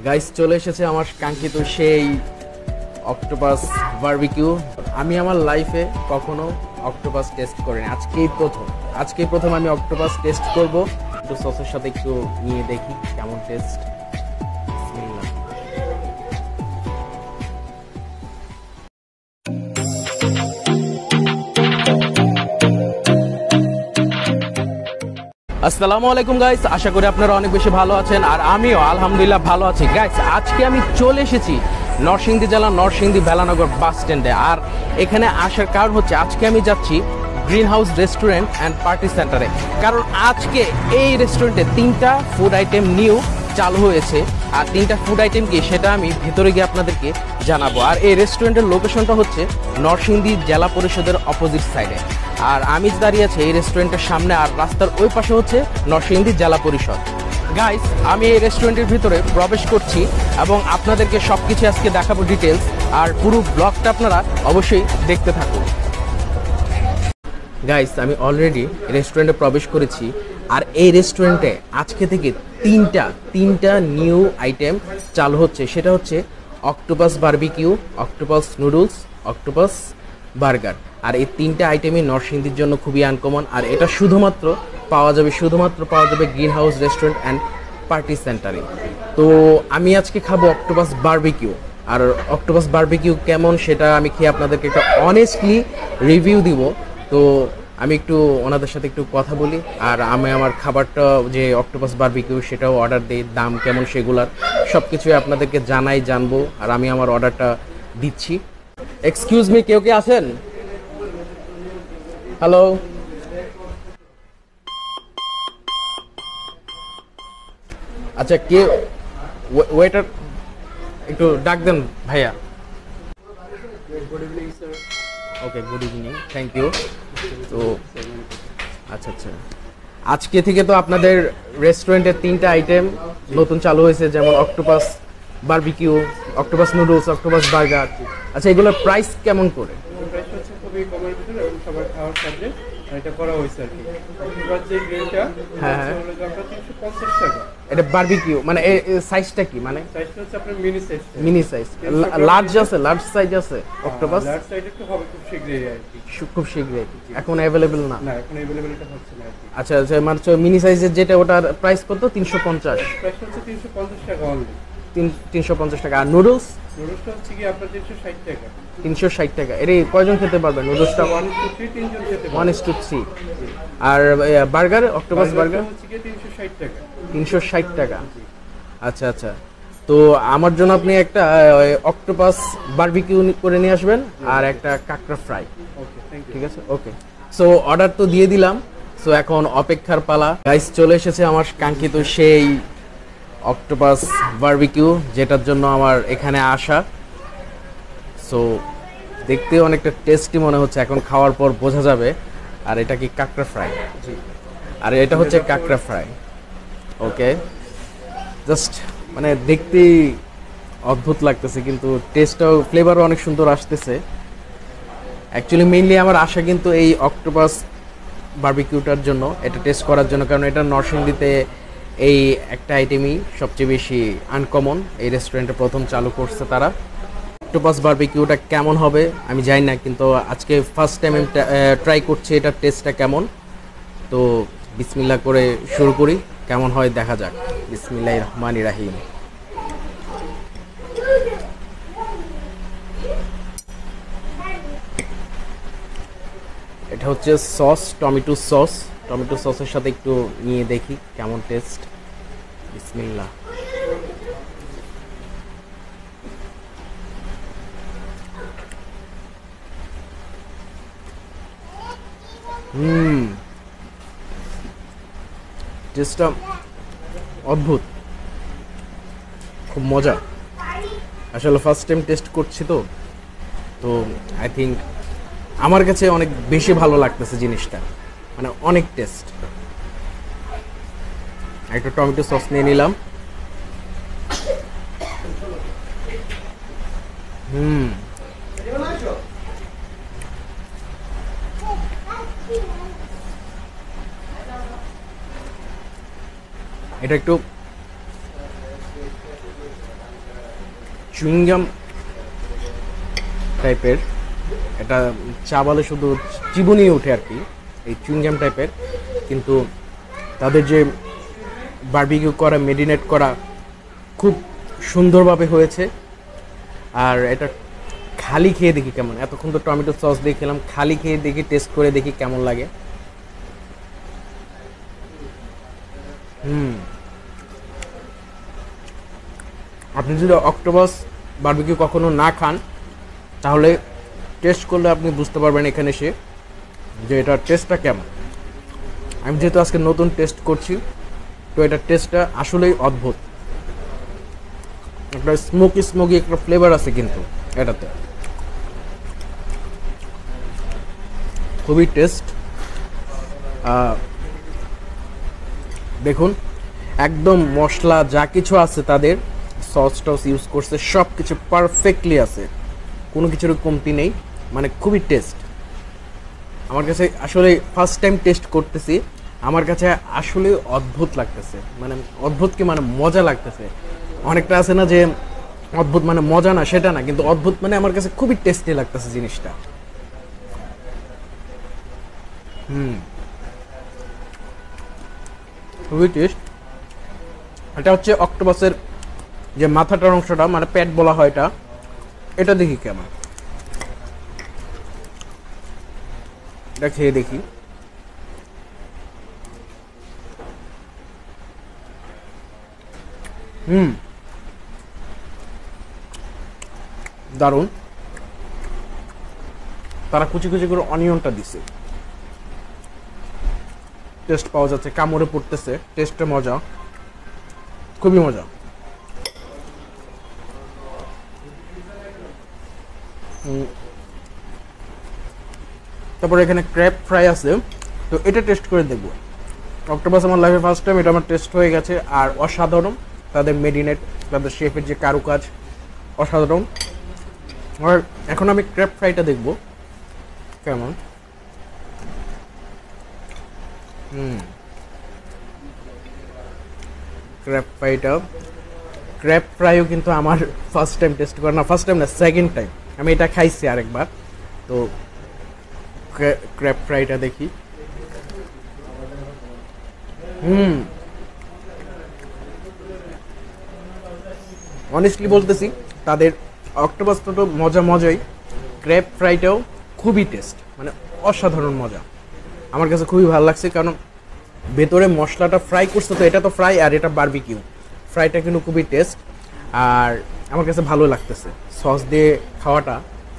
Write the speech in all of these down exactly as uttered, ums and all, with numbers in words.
Guys চলে এসেছে আমার কাঙ্ক্ষিত সেই অক্টোপাস বারবিকিউ। আমি আমার লাইফে কখনো অক্টোপাস টেস্ট করিনি, আজকেই প্রথম আজকেই প্রথম আমি অক্টোপাস টেস্ট করব। একটু সসের সাথে একটু নিয়ে দেখি কেমন টেস্ট। আসসালামু আলাইকুম গাইস, আশা করি আপনারা অনেক বেশি ভালো আছেন আর আমিও আলহামদুলিল্লাহ ভালো আছি। গাইস আজকে আমি চলে এসেছি নরসিংদী জেলা নরসিংদী বেলানগর বাস স্ট্যান্ডে। আর এখানে আসার কারণ হচ্ছে আজকে আমি যাচ্ছি Green House Restaurant and Party সেন্টারে, কারণ আজকে এই রেস্টুরেন্টে তিনটা ফুড আইটেম নিউ চালু হয়েছে। আর তিনটা ফুড আইটেম কি সেটা আমি ভেতরে গিয়ে আপনাদেরকে জানাবো। আর এই রেস্টুরেন্টের লোকেশনটা হচ্ছে নরসিংদী জেলা পরিষদের অপোজিট সাইডে। আর আমি দাঁড়িয়ে আছি এই রেস্টুরেন্টের সামনে, আর রাস্তার ওই পাশে হচ্ছে নরসিংদী জেলা পরিষদ। গাইস আমি এই রেস্টুরেন্টের ভিতরে প্রবেশ করছি এবং আপনাদেরকে সব কিছু আজকে দেখাবো ডিটেলস। আর পুরো ব্লগটা আপনারা অবশ্যই দেখতে থাকুন। গাইস আমি অলরেডি রেস্টুরেন্টে প্রবেশ করেছি, আর এই রেস্টুরেন্টে আজকে থেকে তিনটা তিনটা নিউ আইটেম চালু হচ্ছে। সেটা হচ্ছে octopus barbecue, octopus noodles, octopus burger. আর এই তিনটা আইটেমই নরসিংদীর জন্য খুবই আনকমন। আর এটা শুধুমাত্র পাওয়া যাবে শুধুমাত্র পাওয়া যাবে Green House Restaurant and Party সেন্টারে। তো আমি আজকে খাবো অক্টোপাস বারবিকিউ। আর অক্টোপাস বারবিকিউ কেমন সেটা আমি খেয়ে আপনাদেরকে একটা অনেস্টলি রিভিউ দিব। তো আমি একটু ওনাদের সাথে একটু কথা বলি, আর আমি আমার খাবারটা যে অক্টোপাস বারবিকিউ সেটাও অর্ডার দিই, দাম কেমন সেগুলার সব কিছুই আপনাদেরকে জানাই জানবো। আর আমি আমার অর্ডারটা দিচ্ছি। এক্সকিউজ মি, কেউ কে আছেন? হ্যালো, আচ্ছা কে ওয়েটার একটু ডাক দেন ভাইয়া। Okay, good evening, thank you. তো আচ্ছা আচ্ছা আজকে থেকে তো আপনাদের রেস্টুরেন্টের তিনটা আইটেম নতুন চালু হয়েছে, যেমন octopus barbecue, octopus noodles, octopus burger. আচ্ছা এগুলোর প্রাইস কেমন করে? প্রাইস হচ্ছে খুবই কমের ভিতরে এবং সবার খাওয়ার সাথে এটা করা হয়েছে আর কি। অক্টোপাস যে গ্রিলটা হ্যাঁ হ্যাঁ হলো আপনার তিনশো পঞ্চাশ টাকা। এটা বারবিকিউ মানে সাইজটা কি? মানে সাইজটা হচ্ছে আপনার mini size. Mini size, large আছে, লার্জ সাইজ আছে অক্টোপাস? লার্জ সাইজ একটু হবে খুব শীঘ্রই আর কি। খুব শীঘ্রই, এখন অ্যাভেলেবেল না? না, এখন अवेलेबल এটা হচ্ছে না আর কি। আচ্ছা আচ্ছা, মানে মিনি সাইজের যেটা ওটার প্রাইস কত? তিনশো পঞ্চাশ? প্রাইস হচ্ছে তিনশো পঞ্চাশ টাকা অনলি। তিনশো পঞ্চাশ টাকা। আর নুডলস? নুডলসটা হচ্ছে কি আপনার তিনশো ষাট টাকা। তিনশো ষাট টাকা। এর কয়জন খেতে পারবে নুডলসটা? ওয়ান টু থ্রি তিনজন খেতে পারবে। One is to three. আর বার্গার, অক্টোপাস বার্গার হচ্ছে কি তিনশো ষাট টাকা। তিনশো ষাট টাকা। আচ্ছা আচ্ছা, তো আমার জন্য আপনি একটা অক্টোপাস বারবিকিউ করে নিয়ে আসবেন আর একটা কাঁকড়া ফ্রাই। Okay, thank you. ঠিক আছে, ওকে। সো অর্ডার তো দিয়ে দিলাম, সো এখন অপেক্ষার পালা। গাইস চলে এসেছে আমার কাঙ্ক্ষিত সেই অক্টোপাস বারবিকিউ, যেটার জন্য আমার এখানে আসা। সো দেখতে অনেকটা টেস্টি মনে হচ্ছে, এখন খাওয়ার পর বোঝা যাবে। আর এটা কি কাঁকড়া ফ্রাই? জি। আর এটা হচ্ছে কাঁকড়া ফ্রাই। ওকে, জাস্ট মানে দেখতেই অদ্ভুত লাগতেছে, কিন্তু টেস্টটাও ফ্লেভারও অনেক সুন্দর আসতেছে। অ্যাকচুয়ালি মেইনলি আমার আশা কিন্তু এই অক্টোপাস বারবিকিউটার জন্য, এটা টেস্ট করার জন্য, কারণ এটা নরসিংদীতে এই একটা আইটেমই সবচেয়ে বেশি আনকমন। এই রেস্টুরেন্টে প্রথম চালু করছে তারা। অক্টোপাস বারবিকিউটা কেমন হবে আমি জানি না, কিন্তু আজকে ফার্স্ট টাইম আমি ট্রাই করছি এটার টেস্টটা কেমন। তো বিসমিল্লাহ করে শুরু করি, কেমন হয় দেখা যাক। বিসমিল্লাহির রহমানির রহিম। এটা হচ্ছে সস, টমেটো সস। টমেটো সসের সাথে একটু নিয়ে দেখি কেমন টেস্ট। বিসমিল্লাহ। হুম, টেস্টটা অদ্ভুত, খুব মজা। আসলে ফার্স্ট টাইম টেস্ট করছি তো তো আই থিঙ্ক আমার কাছে অনেক বেশি ভালো লাগতেছে জিনিসটা, মানে অনেক টেস্ট। একটা টমেটো সস নিয়ে নিলাম। হুম, এটা একটু চুইংগাম টাইপের, এটা চা বলে শুধু চিবুনি ওঠে আর কি, এই চুইংগাম টাইপের, কিন্তু তাদের যে বারবিকিউ করা, মেরিনেট করা খুব সুন্দরভাবে হয়েছে। আর এটা খালি খেয়ে দেখি কেমন, এতক্ষণ তো টমেটো সস দিয়ে খেলাম, খালি খেয়ে দেখি, টেস্ট করে দেখি কেমন লাগে। হুম আপনি যদি অক্টোপাস বারবিকিউ কখনো না খান তাহলে টেস্ট করলে আপনি বুঝতে পারবেন এখানে এসে যে এটার টেস্টটা কেমন। আমি যেহেতু আজকে নতুন টেস্ট করছি, তো এটার টেস্টটা আসলেই অদ্ভুত। একটা স্মোকি স্মোকি একটা ফ্লেভার আছে কিন্তু এটাতে, খুবই টেস্ট। দেখুন একদম মশলা যা কিছু আছে, তাদের সস টস ইউজ করছে, সব কিছু পারফেক্টলি আছে, কোনো কিছুর কমতি নেই, মানে খুবই টেস্ট। আমার কাছে আসলে ফার্স্ট টাইম টেস্ট করতেছি, আমার কাছে আসলে অদ্ভুত লাগতেছে, মানে অদ্ভুত কি মানে মজা লাগতেছে। অনেকটা আছে না যে অদ্ভুত মানে মজা না, সেটা না, কিন্তু অদ্ভুত মানে আমার কাছে খুবই টেস্টি লাগতেছে জিনিসটা। হুম খুবই টেস্ট। এটা হচ্ছে অক্টোপাসের যে মাথাটার অংশটা, মানে পেট বলা হয় এটা, এটা দেখি কেমন, এটা খেয়ে দেখি। হুম দারুণ। তারা কুচি কুচি করে অনিয়নটা দিছে, টেস্ট পাওয়া যাচ্ছে, কামড়ে পড়তেছে, টেস্টটা মজা, খুবই মজা। তারপরে এখানে ক্র্যাব ফ্রাই আছে, তো এটা টেস্ট করে দেখবো। অক্টোপাস আমার লাইফে ফার্স্ট টাইম, এটা আমার টেস্ট হয়ে গেছে, আর অসাধারণ। তাদের মেরিনেট, তাদের শেফের যে কারুকাজ অসাধারণ। আর এখন আমি ক্র্যাব ফ্রাইটা দেখবো কেমন। হুম ক্র্যাব ফ্রাইটা, ক্র্যাব ফ্রাইও কিন্তু আমার ফার্স্ট টাইম টেস্ট করা, না ফার্স্ট টাইম না, সেকেন্ড টাইম। আমি এটা খাইছি আরেকবার, তো ক্র্যাব ফ্রাইটা দেখি। হুম অনেস্টলি বলতেছি, তাদের অক্টোপাসটা তো মজা মজাই, ক্র্যাব ফ্রাইটাও খুবই টেস্ট, মানে অসাধারণ মজা। আমার কাছে খুবই ভালো লাগছে, কারণ ভেতরে মশলাটা ফ্রাই করছে, তো এটা তো ফ্রাই আর এটা বারবিকিউ, ফ্রাইটা কিন্তু খুবই টেস্ট। আর আমার কাছে ভালো লাগতেছে, সস দিয়ে খাওয়াটা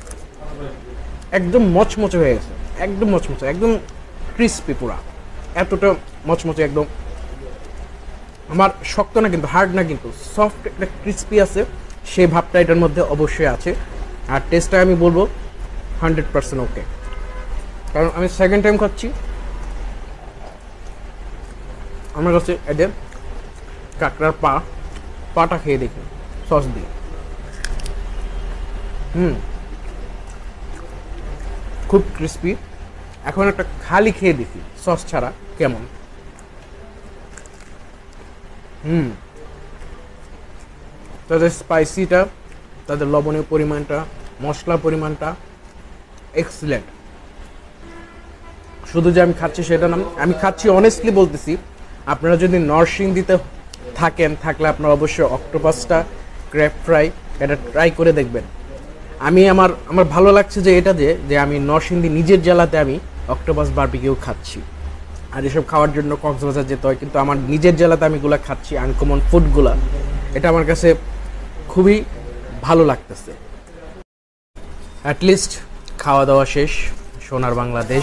একদম মচমচে হয়ে গেছে, একদম মচমচে, একদম ক্রিস্পি পুরা, এতটা মচমচে একদম। আমার শক্ত না কিন্তু, হার্ড না কিন্তু, সফট একটা ক্রিস্পি আছে, সেই ভাবটা এটার মধ্যে অবশ্যই আছে। আর টেস্টটা আমি বলবো হান্ড্রেড পার্সেন্ট ওকে, কারণ আমি সেকেন্ড টাইম খাচ্ছি। আমার কাছে এদের কাঁকড়ার পা পাটা খেয়ে দেখি সস দিয়ে। হুম খুব ক্রিস্পি। এখন একটা খালি খেয়ে দেখি সস ছাড়া কেমন। হুম তাদের স্পাইসিটা, তাদের লবণের পরিমাণটা, মশলার পরিমাণটা এক্সিলেন্ট। শুধু যে আমি খাচ্ছি সেটা না, আমি খাচ্ছি অনেস্টলি বলতেছি, আপনারা যদি নরসিংদীতে থাকেন, থাকলে আপনারা অবশ্যই অক্টোপাসটা, ক্র্যাব ফ্রাই এটা ট্রাই করে দেখবেন। আমি আমার আমার ভালো লাগছে যে এটা যে যে আমি নরসিংদী নিজের জেলাতে আমি অক্টোপাস বারবিকিউ খাচ্ছি। আর এসব খাওয়ার জন্য কক্সবাজার যেতে হয়, কিন্তু আমার নিজের জেলাতে আমি এগুলো খাচ্ছি, আনকমন ফুডগুলা, এটা আমার কাছে খুবই ভালো লাগতেছে। অ্যাটলিস্ট খাওয়া দাওয়া শেষ, সোনার বাংলাদেশ।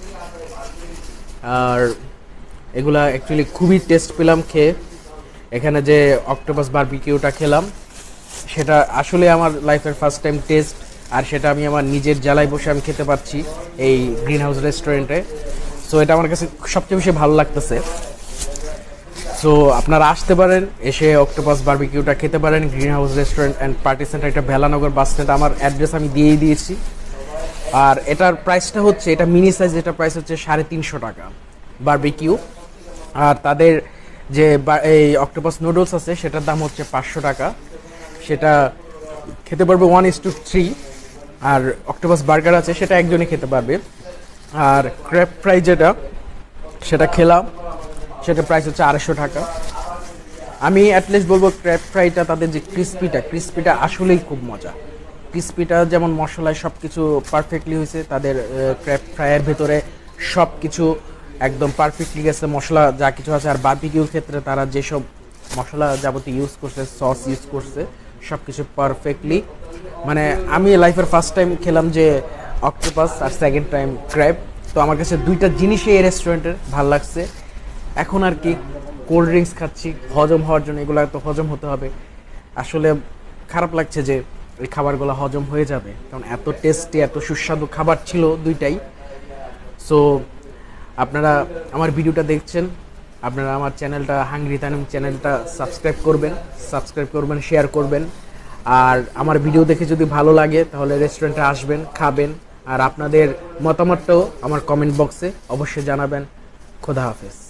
আর এগুলা অ্যাকচুয়ালি খুবই টেস্ট পেলাম খেয়ে। এখানে যে অক্টোপাস বারবিকিউটা খেলাম, সেটা আসলে আমার লাইফের ফার্স্ট টাইম টেস্ট, আর সেটা আমি আমার নিজের জেলায় বসে আমি খেতে পারছি এই গ্রিন হাউস রেস্টুরেন্টে। সো এটা আমার কাছে সবচেয়ে বেশি ভালো লাগতেছে। সো আপনারা আসতে পারেন, এসে অক্টোপাস বারবিকিউটা খেতে পারেন, Green House Restaurant and Party Centre, এটা ভেলানগর বাস স্ট্যান্ড। আমার অ্যাড্রেস আমি দিয়েই দিয়েছি। আর এটার প্রাইসটা হচ্ছে, এটা মিনি সাইজ, এটার প্রাইস হচ্ছে সাড়ে তিনশো টাকা বারবিকিউ। আর তাদের যে বা- এই অক্টোপাস নুডলস আছে সেটার দাম হচ্ছে পাঁচশো টাকা। সেটা খেতে পারবে ওয়ান ইস টু থ্রি। আর অক্টোপাস বার্গার আছে সেটা একজনই খেতে পারবে। আর ক্র্যাব ফ্রাই যেটা সেটা খেলাম, সেটা প্রাইস হচ্ছে আড়াইশো টাকা। আমি অ্যাটলিস্ট বলবো ক্র্যাব ফ্রাইটা তাদের যে ক্রিস্পিটা ক্রিস্পিটা আসলেই খুব মজা। ক্রিস্পিটা যেমন মশলায় সব কিছু পারফেক্টলি হয়েছে, তাদের ক্র্যাব ফ্রাইয়ের ভেতরে সব কিছু একদম পারফেক্টলি গেছে, মশলা যা কিছু আছে। আর বারবিকিউর ক্ষেত্রে তারা যেসব মশলা যাবতীয় ইউজ করছে, সস ইউজ করছে, সব কিছু পারফেক্টলি। মানে আমি লাইফের ফার্স্ট টাইম খেলাম যে অক্টোপাস, আর সেকেন্ড টাইম ক্র্যাব। তো আমার কাছে দুইটা জিনিসই এই রেস্টুরেন্টের ভাল লাগছে। এখন আর কি কোল্ড ড্রিঙ্কস খাচ্ছি হজম হওয়ার জন্য, এগুলো তো হজম হতে হবে। আসলে খারাপ লাগছে যে এই খাবারগুলো হজম হয়ে যাবে, কারণ এত টেস্টি এত সুস্বাদু খাবার ছিল দুইটাই। সো আপনারা আমার ভিডিওটা দেখছেন, আপনারা আমার চ্যানেলটা হাংরি তানিম চ্যানেলটা সাবস্ক্রাইব করবেন, সাবস্ক্রাইব করবেন, শেয়ার করবেন। আর আমার ভিডিও দেখে যদি ভালো লাগে তাহলে রেস্টুরেন্টে আসবেন, খাবেন। আর আপনাদের মতামতটাও আমার কমেন্ট বক্সে অবশ্যই জানাবেন। খোদা হাফেজ।